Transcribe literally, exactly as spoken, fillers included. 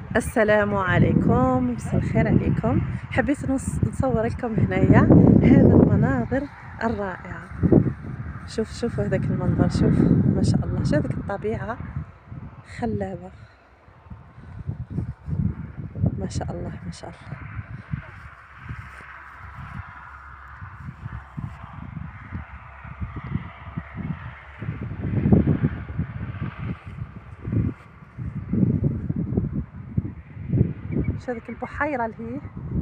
السلام عليكم، مساء الخير عليكم. حبيت نص نصور لكم هنايا هذا المناظر الرائعة. شوف شوفوا هذاك المنظر، شوف ما شاء الله، شوف هذيك الطبيعة خلابة، ما شاء الله ما شاء الله. شوف هذيك البحيرة اللي هي